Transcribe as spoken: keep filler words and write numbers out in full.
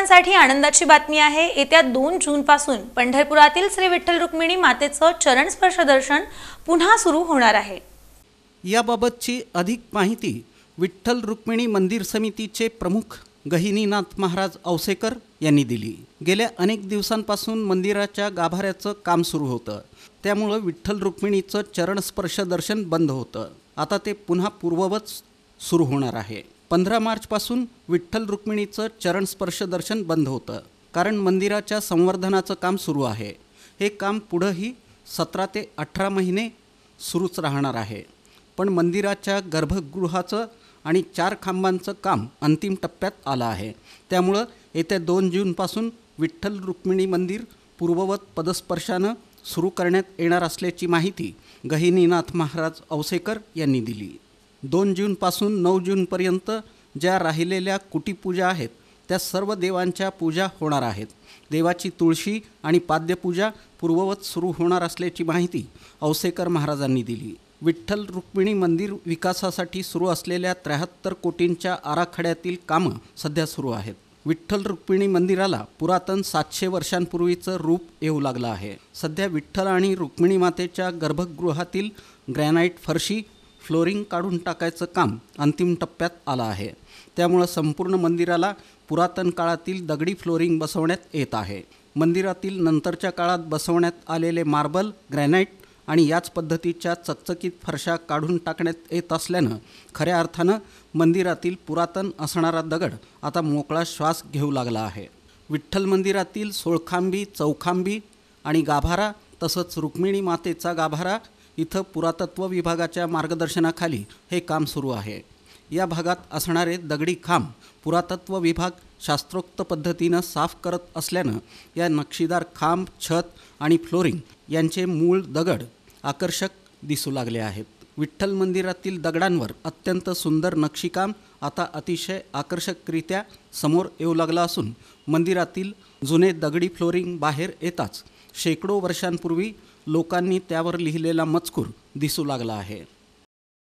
भाविकांसाठी आनंदाची बातमी आहे। येत्या दोन जून पासून पंढरपुरातील श्री विठ्ठल रुक्मिणी मातेचं चरण स्पर्श दर्शन पुन्हा सुरू होणार आहे। याबाबतची अधिक माहिती विठ्ठल रुक्मिणी मंदिर समितीचे प्रमुख गहिनीनाथ महाराज औसेकर यांनी दिली। गेल्या अनेक दिवसांपासून मंदिराच्या गाभाऱ्याचं काम सुरू होतं, त्यामुळे विठ्ठल रुक्मिणीचं चरण स्पर्श दर्शन बंद होतं। आता ते पुन्हा पूर्ववत सुरू होणार आहे। पंधरा मार्च पासून विठ्ठल रुक्मिणीचं चरण स्पर्श दर्शन बंद होतं, कारण मंदिराच्या संवर्धनाचं काम सुरू आहे। हे काम पुढेही सतरा ते अठरा महिने सुरूच राहणार आहे। पण मंदिराच्या गर्भगृहाचं आणि चार खांबांचं काम अंतिम टप्प्यात आलं आहे, त्यामुळं येत्या दोन जूनपासून विठ्ठल रुक्मिणी मंदिर पूर्ववत पदस्पर्शानं सुरू करण्यात येणार असल्याची माहिती गहिनीनाथ महाराज औसेकर यांनी दिली। दोन जूनपासून नऊ जूनपर्यंत ज्या राहिलेल्या कुटीपूजा आहेत त्या सर्व देवांच्या पूजा होणार आहेत। देवाची तुळशी आणि पाद्यपूजा पूर्ववत सुरू होणार असल्याची माहिती औसेकर महाराजांनी दिली। विठ्ठल रुक्मिणी मंदिर विकासासाठी सुरू असलेल्या त्र्याहत्तर कोटींच्या आराखड्यातील कामं सध्या सुरू आहेत। विठ्ठल रुक्मिणी मंदिराला पुरातन सातशे वर्षांपूर्वीचं रूप येऊ लागलं आहे। सध्या विठ्ठल आणि रुक्मिणी मातेच्या गर्भगृहातील ग्रॅनाइट फरशी फ्लोरिंग काढून टाकायचं काम अंतिम टप्प्यात आलं आहे, त्यामुळं संपूर्ण मंदिराला पुरातन काळातील दगडी फ्लोरिंग बसवण्यात येत आहे। मंदिरातील नंतरच्या काळात बसवण्यात आलेले मार्बल, ग्रॅनाइट आणि याच पद्धतीच्या चकचकीत फरशा काढून टाकण्यात येत असल्यानं खऱ्या अर्थानं मंदिरातील पुरातन असणारा दगड आता मोकळा श्वास घेऊ लागला आहे। विठ्ठल मंदिरातील सोळखांबी, चौखांबी आणि गाभारा तसंच रुक्मिणी मातेचा गाभारा इथं पुरातत्व विभागाच्या मार्गदर्शनाखाली हे काम सुरू आहे। या भागात असणारे दगडी खांब पुरातत्व विभाग शास्त्रोक्त पद्धतीनं साफ करत असल्यानं या नक्षीदार खांब, छत आणि फ्लोरिंग यांचे मूळ दगड आकर्षक दिसू लागले आहेत। विठ्ठल मंदिरातील दगडांवर अत्यंत सुंदर नक्षीकाम आता अतिशय आकर्षकरित्या समोर येऊ लागलं असून मंदिरातील जुने दगडी फ्लोरिंग बाहेर येताच शेकडो वर्षांपूर्वी लोकांनी त्यावर लिहिलेला मजकूर दिसू लागला आहे।